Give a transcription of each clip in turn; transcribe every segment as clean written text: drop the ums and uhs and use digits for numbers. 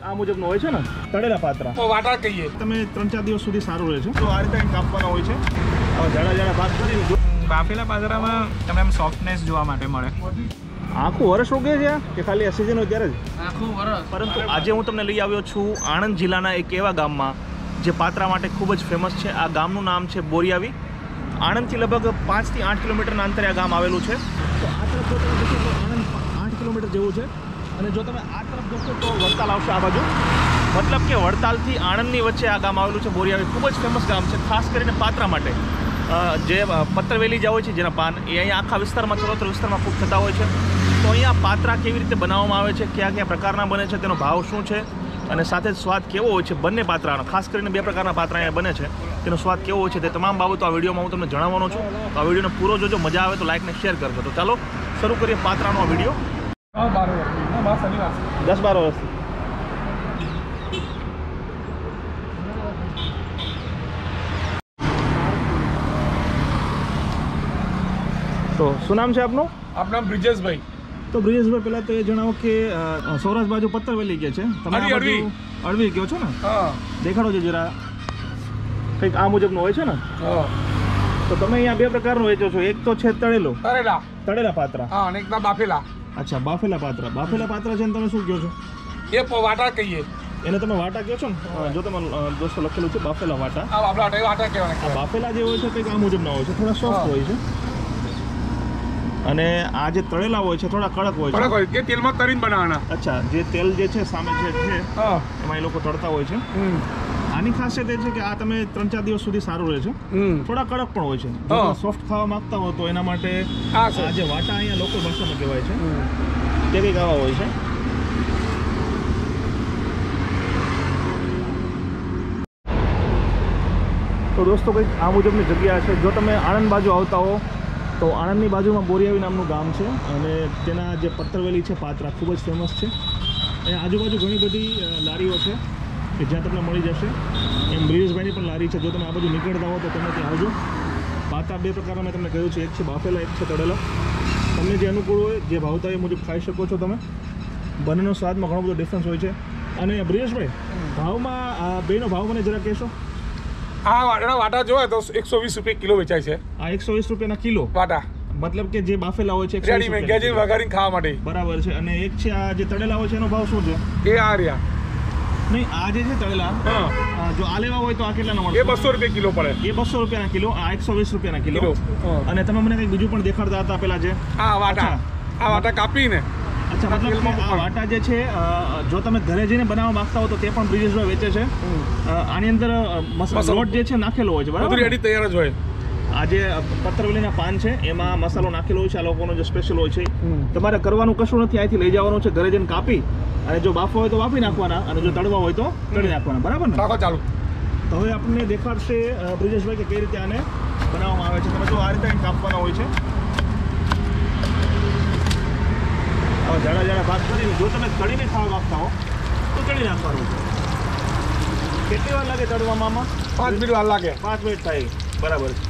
આ મુજબનો હોય છે ને તળેલા પાત્રા તો વાટા કહીએ તમે 3-4 દિવસ સુધી સારું રહે છે તો આ રીતે કાપવાના હોય છે જાડા જાડા ભાગ કરી બાફેલા પાત્રામાં તમને એમ સોફ્ટનેસ જોવા માટે મળે આખું વર્ષ ઉગે છે કે ખાલી આ સિઝન હોય ત્યારે જ આખું વર્ષ પરંતુ આજે હું તમને લઈ આવ્યો છું આણંદ જિલ્લાના એક એવા ગામમાં જે પાત્રા માટે ખૂબ જ ફેમસ છે આ ગામનું નામ છે બોરિયાવી આણંદથી લગભગ 5 થી 8 કિલોમીટરના અંતરે આ ગામ આવેલું છે તો આ તરફ જો તમે જશો તો આણંદ 8 કિલોમીટર જેવું છે અને જો તમે આ તરફ જશો તો વડતાલ આવશે આ બાજુ મતલબ કે વડતાલથી આણંદની વચ્ચે આ ગામ આવેલું છે બોરિયાવી ખૂબ જ ફેમસ ગામ છે ખાસ કરીને પાત્રા માટે જે પત્રવેલી જે હોય છે જેના પાન એ અહીંયા આખા વિસ્તારમાં ચરોતર વિસ્તારમાં ખૂબ થતા હોય છે તો અહીંયા પાત્રા કેવી રીતે બનાવવામાં આવે છે કયા કયા પ્રકારના બને છે તેનો ભાવ શું છે અને સાથે જ સ્વાદ કેવો હોય છે બંને પાત્રાનો ખાસ કરીને 2 પ્રકારના પાત્રા અહીંયા બને છે તેનો સ્વાદ કેવો હોય છે તે તમામ બાબતો આ વિડીયોમાં હું તમને જણાવવાનો છું તો આ વિડીયોને પૂરો જોજો મજા આવે તો લાઈક ને શેર કરજો તો ચાલો શરૂ કરીએ પાત્રાનો આ વિડીયો 10-12 વર્ષથી તો શું નામ છે આપનું આપનું બ્રિજેશભાઈ તો બ્રિજેશભાઈ પહેલાં તો એ જણાવો કે સૌરાષ્ટ્ર બાજુ પત્તરવેલી કે છે તમે અળવી કહો છો ને દેખાડો છો જરા કંઈક આ મુજબનું હોય છે ને તો તમે અહીંયા 2 પ્રકારનું વેચો છો એક તો છે તળેલા પાત્રા અને એકદમ બાફેલા અચ્છા બાફેલા પાત્રા છે ને તમે શું કહો છો એ વાટા કહીએ એને તમે વાટા કહો છો ને જો તમે દોસ્તો લખેલું છે બાફેલા વાટા વાટા કહેવાય બાફેલા જે હોય છે કંઈક આ મુજબના હોય છે થોડા સોફ્ટ હોય છે અને આ જે તળેલા હોય છે થોડા કડક હોય છે એ તેલમાં તળીને બનાવવાના અચ્છા જે તેલ જે છે સામે છે એમાં એ લોકો તળતા હોય છે આની ખાસિયત એ છે કે આ તમે 3-4 દિવસ સુધી સારું રહે છે થોડા કડક પણ હોય છે જો સોફ્ટ ખાવા માંગતા હો તો એના માટે આ જે વાટા અહીંયા લોકલ ભાષામાં કહેવાય છે તે કંઈક આવા હોય છે તો દોસ્તો કંઈક આ મુજબની જગ્યા છે જો તમે આણંદ બાજુ આવતા હો તો આણંદની બાજુમાં બોરિયાવી નામનું ગામ છે અને તેના જે પત્રવેલી છે પાત્રા ખૂબ જ ફેમસ છે અને આજુબાજુ ઘણી બધી લારીઓ છે કે જ્યાં તમને મળી જશે એમ બ્રિજેશભાઈની પણ લારી છે જો તમે આ બાજુ નીકળતા હો તો તમે ત્યાં આવજો પાત્રા 2 પ્રકારના મેં તમને કહ્યું છે એક છે બાફેલા એક છે તળેલા તમને જે અનુકૂળ હોય જે ભાવતા એ મુજબ ખાઈ શકો છો તમે બંનેનો સ્વાદમાં ઘણો બધો ડિફરન્સ હોય છે અને બ્રિજેશભાઈ ભાવમાં બેનો ભાવ મને જરા કહેશો આ વાટા જોવે તો 120 રૂપિયા કિલો વેચાય છે આ 120 રૂપિયાના કિલો વાટા મતલબ કે જે બાફેલા હોય છે રેડીમેડ ગેજીન વઘારીને ખાવા માટે બરાબર છે અને એક છે આ જે તળેલા હોય છે એનો ભાવ શું છે એ આ રહ્યા નહીં આ જે છે તળેલા જો આ લેવા હોય તો આ કેટલાનો મળે એ 200 રૂપિયા કિલો પડે એ 200 રૂપિયાના કિલો આ 120 રૂપિયાના કિલો અને તમે મને કંઈક બીજું પણ દેખાડતા હતા પેલા જે આ વાટા કાપીને અચ્છા મતલબ કે આ વાટા જે છે જો તમે ઘરે જઈને બનાવવા માંગતા હો તો તે પણ બ્રિજેશભાઈ વેચે છે આની અંદર લોટ જે છે નાખેલો હોય છે બરાબર રેડી તૈયાર જ હોય આ જે પત્રવેલીના પાન છે એમાં મસાલો નાખેલો હોય છે આ લોકોનો જે સ્પેશિયલ હોય છે તમારે કરવાનું કશું નથી અહીંથી લઈ જવાનું છે ઘરે જઈને કાપી અને જો બાફવા હોય તો બાફી નાખવાના અને જો તળવા હોય તો તળી નાખવાના બરાબર ને રાખો ચાલુ તો હવે આપણને દેખાડશે બ્રિજેશભાઈ કે કઈ રીતે આને બનાવવામાં આવે છે તમે જો આ રીતે કાપવાના હોય છે જાડા ભાગ કરીને જો તમે તળીને ખાવા માંગતા હો તો તળી નાખવાનું છે કેટલી વાર લાગે તળવામાં 5 મિનિટ વાર લાગે 5 મિનિટ થાય બરાબર છે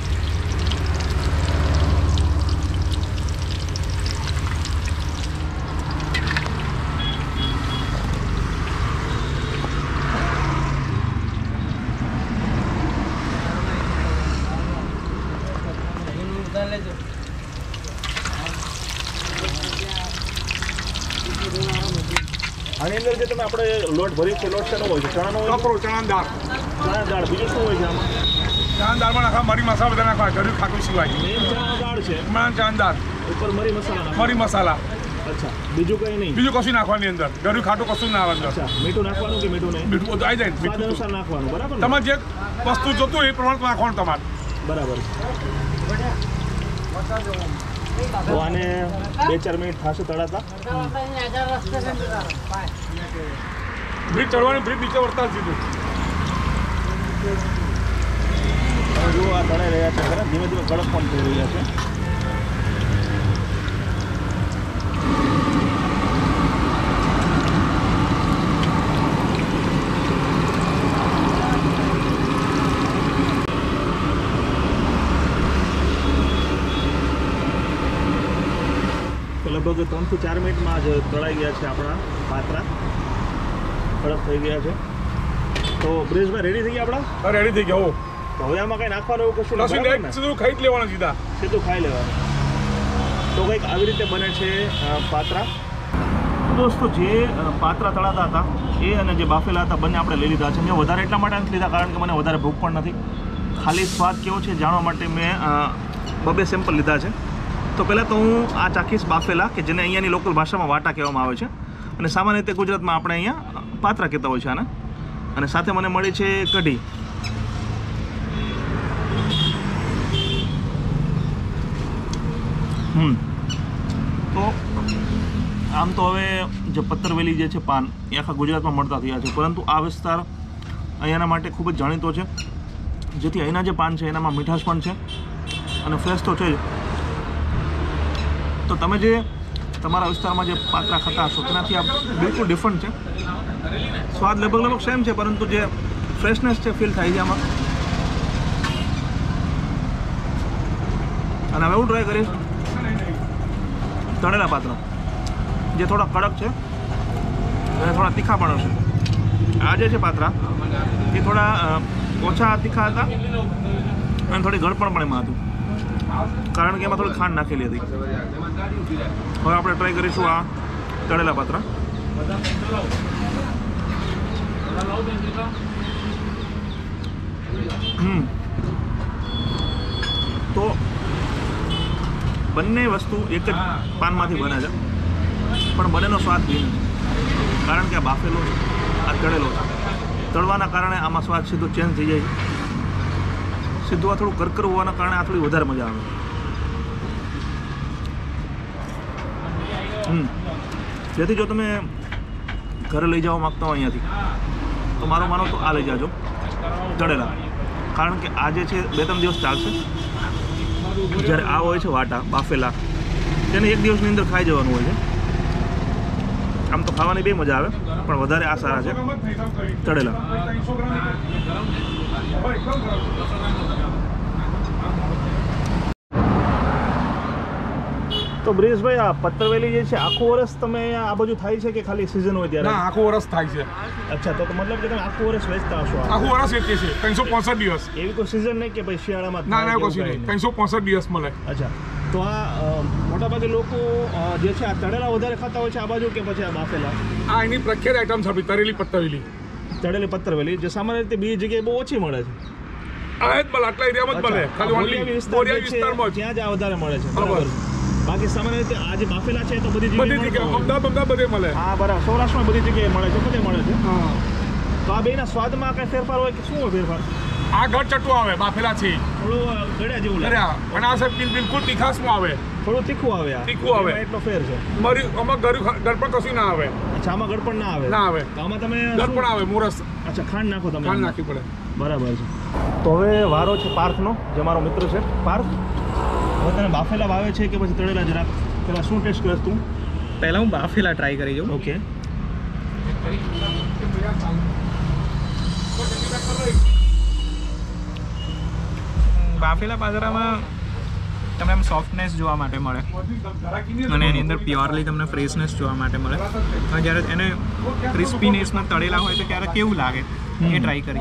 આની અંદર જે તમે આપણે લોટ ભરી છે લોટ શેનો હોય છે ચણાનો હોય કપરો ચણા દાળ બીજું શું હોય છે આમાં ચણા દાળમાં નાખવા મરી મસાલા બધા નાખવા ગળ્યું ખાટું સિવાય ચણા દાળ છે ચણા દાળ ઉપર મરી મસાલા મરી મસાલા અચ્છા બીજું કંઈ નહીં બીજું કશું નાખવાની અંદર ગળ્યું ખાટું કશું ના આવે અંદર અચ્છા મીઠું નાખવાનું કે મીઠું નહીં મીઠું બધું આવી જાય સ્વાદ અનુસાર નાખવાનું બરાબર તમારે જે વસ્તુ જોતું એ પ્રમાણે નાખવાનું તમારે બરાબર તો આને 2-4 મિનિટ થશે તળાતા બ્રિજ ચડવાની બ્રિજ નીચે વળતા સીધું જો આ તળાઈ રહ્યા છે ખરા ધીમે ધીમે કડક પણ થઈ રહ્યા છે લગભગ 3 થી 4 મિનિટમાં જ તળાઈ ગયા છે આપણા પાત્રા કડક થઈ ગયા છે. તો બ્રિજભાઈ રેડી થઈ ગયા આપણા? રેડી થઈ ગયા. તો હવે આમાં કંઈ નાખવાનું એવું કશું લસણ ડાયરેક્ટ સીધું ખાઈ જ લેવાનું, સીધું ખાઈ લેવાનું. તો કંઈક આવી રીતે બને છે પાત્રા. દોસ્તો, જે પાત્રા તળાતા હતા એ અને જે બાફેલા હતા બંને આપણે લઈ લીધા છે. મેં વધારે એટલા માટે નથી લીધા કારણ કે મને વધારે ભૂખ પણ નથી. ખાલી સ્વાદ કેવો છે જાણવા માટે મેં 2 સેમ્પલ લીધા છે. તો પહેલાં તો હું આ ચાખીશ બાફેલા, કે જેને અહીંયાની લોકલ ભાષામાં વાટા કહેવામાં આવે છે, અને સામાન્ય રીતે ગુજરાતમાં આપણે અહીંયા પાત્રા કહેતા હોય છે આને. અને સાથે મને મળી છે કઢી. તો આમ તો હવે જે પત્તરવેલી જે છે પાન એ આખા ગુજરાતમાં મળતા થયા છે, પરંતુ આ વિસ્તાર અહીંયાના માટે ખૂબ જ જાણીતો છે, જેથી અહીંના જે પાન છે એનામાં મીઠાશ પણ છે અને ફ્રેશ તો છે જ. તો તમે જે તમારા વિસ્તારમાં જે પાત્રા ખાતા હશો તેનાથી આ બિલકુલ ડિફરન્ટ છે. સ્વાદ લગભગ સેમ છે, પરંતુ જે ફ્રેશનેસ છે ફીલ થાય છે આમાં. અને હવે હું ટ્રાય કરીશ તળેલા પાત્રા, જે થોડા કડક છે અને થોડા તીખા પણ હશે. આ જે છે પાત્રા એ થોડા ઓછા તીખા હતા અને થોડી ગળપણ પણ એમાં હતું, કારણ કે એમાં થોડી ખાંડ નાખેલી હતી. હવે આપણે ટ્રાય કરીશું આ તળેલા પાત્રા. તો બંને વસ્તુ એક જ પાનમાંથી બને છે, પણ બંનેનો સ્વાદ ભિન્ન છે, કારણ કે આ બાફેલો છે, આ તળેલો છે. તળવાના કારણે આમાં સ્વાદ સીધો ચેન્જ થઈ જાય છે. સીધું આ થોડું કરકરું હોવાના કારણે આ થોડી વધારે મજા આવે. જેથી જો તમે ઘરે લઈ જવા માગતા હો અહીંયાથી, તો મારો માનો તો આ લઈ જાજો તળેલા, કારણ કે આ જે છે 2-3 દિવસ ચાલશે. જ્યારે આ હોય છે વાટા બાફેલા, તેને 1 દિવસની અંદર ખાઈ જવાનું હોય છે. આમ તો ખાવાની બી મજા આવે, પણ વધારે આ સારા છે તળેલા. તો બ્રિજભાઈ, આ પત્તરવેલી જે છે આખું વર્ષ તમે આ બાજુ થાય છે કે ખાલી સિઝન હોય ત્યારે? ના, આખું વર્ષ થાય છે. અચ્છા, તો મતલબ કે તમે આખું વર્ષ વેચતા હશો? આખું વર્ષ વેચીએ છીએ, 365 દિવસ. એવી કોઈ સિઝન નહીં કે ભાઈ શિયાળામાં? ના, કશું નહીં, 365 દિવસ મળે. અચ્છા, તો આ મોટાભાગે લોકો જે છે આ તળેલા વધારે ખાતા હોય છે આ બાજુ, કે પછી આ બાફેલા? આ એની પ્રખ્યાત આઈટમ છે, તળેલી પત્તરવેલી. તળેલી પત્તરવેલી જે સામાન્ય રીતે બીજી જગ્યાએ બહુ ઓછી મળે છે. આ જ મળે, આટલા એરિયામાં જ મળે, ખાલી ઓનલી બોરિયા વિસ્તારમાં ત્યાં જ આ વધારે મળે છે. બરાબર. બાકી સામાન્ય રીતે આ જે બાફેલા છે તો બધી જગ્યાએ અમદાવાદ બધે મળે. હા, બરાબર. સૌરાષ્ટ્રમાં બધી જગ્યાએ મળે છે, બધે મળે છે. તો આ બેના સ્વાદમાં કઈ ફેરફાર હોય કે શું હોય ફેરફાર? આ ગળ ચટું આવે બાફેલા છે, થોડું ગળ્યા જેવું લાગે, અને આ સાહેબ બિલકુલ તીખાસમાં આવે, થોડું તીખું આવે. તીખું આવે, એટલો ફેર છે. આમાં ગળપણ કશું ના આવે. અચ્છા, આમાં ગળપણ ના આવે? ના આવે. તો આમાં તમે ગળપણ આવે, મોરસ. અચ્છા, ખાંડ નાખો તમે? ખાંડ નાખવી પડે. બરાબર છે. તો હવે વારો છે પાર્થનો, જે મારો મિત્ર છે. પાર્થ, હવે તને બાફેલા ભાવે છે કે પછી તળેલા? જરાક પેલા શું ટેસ્ટ કરીશ તું? પહેલાં હું બાફેલા ટ્રાય કરી જોઉં. ઓકે. બાફેલા પાત્રામાં તમને આમ સોફ્ટનેસ જોવા માટે મળે, અને એની અંદર પ્યોરલી તમને ફ્રેશનેસ જોવા માટે મળે. અને જ્યારે એને ક્રિસ્પીનેસમાં તળેલા હોય તો ક્યારેક કેવું લાગે એ ટ્રાય કરીએ.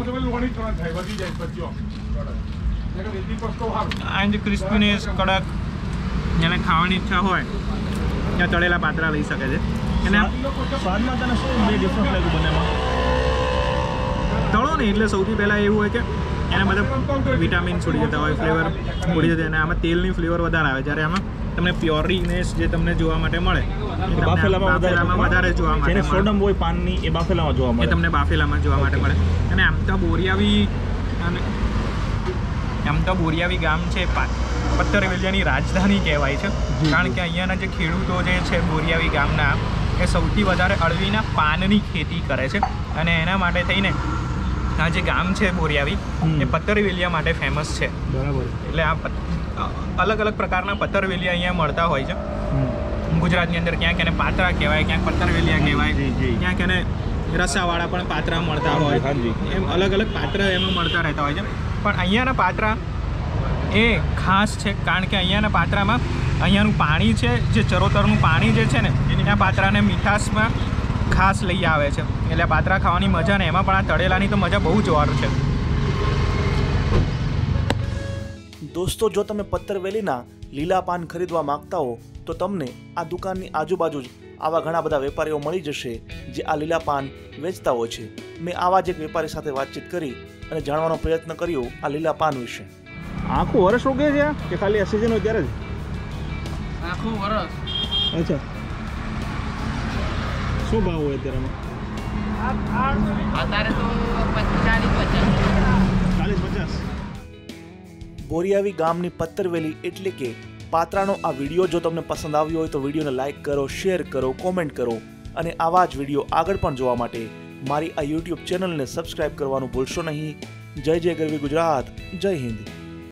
આ જે ક્રિસ્પીનેસ, કડક, જેને ખાવાની ઈચ્છા હોય ત્યાં તળેલા પાત્રા લઈ શકે છે. અને સ્વાદમાં તને શું બે ડિફરન્સ લાગ્યું બંનેમાં? તળો ને એટલે સૌથી પહેલાં એવું હોય કે એના બધા વિટામિન છોડી જતા હોય, ફ્લેવર છોડી જતા, અને આમાં તેલની ફ્લેવર વધારે આવે. જ્યારે આમાં તમને પ્યોરીનેસ જે તમને જોવા માટે મળે બાફેલામાં વધારે જોવા માટે મળે. સોડમ હોય પાનની એ બાફેલામાં જોવા મળે, એ તમને બાફેલામાં જોવા માટે મળે. અને આમ તો બોરિયાવી ગામ છે પત્તરવેલિયાની રાજધાની કહેવાય છે, કારણ કે અહીંયાના જે ખેડૂતો જે છે બોરિયાવી ગામના, એ સૌથી વધારે અળવીના પાનની ખેતી કરે છે. અને એના માટે થઈને આ જે ગામ છે બોરિયાવી એ પત્તરવેલિયા માટે ફેમસ છે. બરાબર. એટલે આ અલગ અલગ પ્રકારના પત્તરવેલિયા અહીંયા મળતા હોય છે ગુજરાતની અંદર. ક્યાંક એને પાત્રા કહેવાય, ક્યાંક પત્તરવેલિયા કહેવાય, ક્યાંક એને રસાવાળા પણ પાત્રા મળતા હોય, એમ અલગ અલગ પાત્રા એમાં મળતા રહેતા હોય છે. પણ અહીંયાના પાત્રા એ ખાસ છે, કારણ કે અહીંયાના પાત્રામાં અહીંયાનું પાણી છે, જે ચરોતરનું પાણી જે છે ને, ત્યાં પાત્રાને મીઠાશમાં ખાસ લઈ આવે છે. એટલે પાત્રા ખાવાની મજા ને એમાં પણ આ તળેલાની તો મજા બહુ જોર છે. દોસ્તો, જો તમે પત્તરવેલીના લીલા પાન ખરીદવા માંગતા હો તો તમને આ દુકાનની આજુબાજુ જ આવા ઘણા બધા વેપારીઓ મળી જશે જે આ લીલા પાન વેચતા હોય છે. મેં આવા જ એક વેપારી સાથે વાતચીત કરી અને જાણવાનો પ્રયત્ન કર્યો આ લીલા પાન વિશે. આખું વર્ષ ઉગે છે કે ખાલી આ સિઝન હોય ત્યારે જ? આખું વર્ષ. અચ્છા, શું ભાવ હોય અત્યારે? અત્યારે તો 40-50. બોરિયાવી ગામની પત્તરવેલી એટલે કે પાત્રાનો આ વિડીયો જો તમને પસંદ આવ્યો હોય તો વિડીયોને લાઇક કરો, શેર કરો, કોમેન્ટ કરો અને આવા જ વિડીયો આગળ પણ જોવા માટે મારી આ યુટ્યુબ ચેનલને સબસ્ક્રાઇબ કરવાનું ભૂલશો નહીં. જય જય ગરવી ગુજરાત, જય હિન્દ.